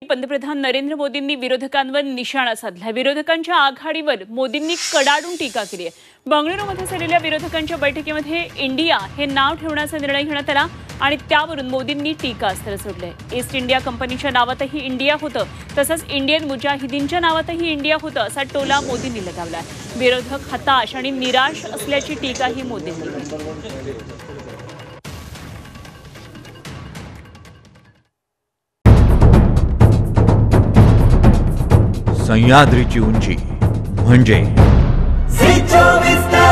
पंतप्रधान नरेंद्र मोदींनी विरोधकांवर निशाणा साधला। विरोधकांच्या आघाडीवर मोदींनी कडाडून टीका केली आहे। बंगळुरूमध्ये झालेल्या विरोधकांच्या बैठकीमध्ये इंडिया हे नाव ठेवण्याचा निर्णय घेण्यात आला आणि त्यावरून मोदींनी टीकास्त्र सोडले। ईस्ट इंडिया कंपनीच्या नावातही इंडिया होतं, तसंच इंडियन मुजाहिदीनच्या नावातही इंडिया होतं असा टोला मोदींनी लगावला। विरोधक हताश आणि निराश असल्याची टीकाही मोदींनी केली। सह्याद्रीची उंची म्हणजे